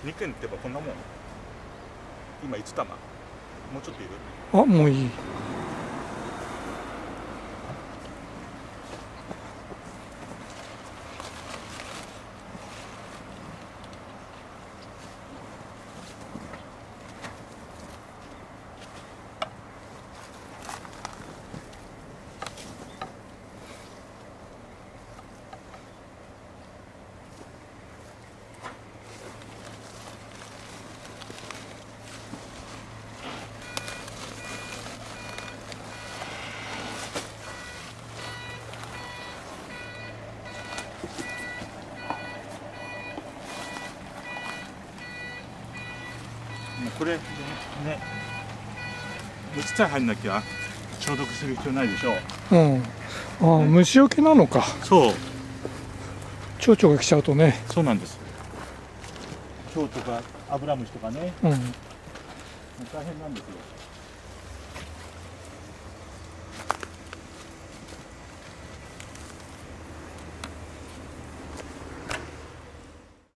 2軒ってばこんなもん。今5玉。もうちょっといる？ あ、もういい。 これね、虫さえ入んなきゃ消毒する必要ないでしょう。 うん。ああ、虫除けなのか。 そう。 蝶々が来ちゃうとね。 そうなんです。蝶とかアブラムシとかね、 うん。 大変なんですよ。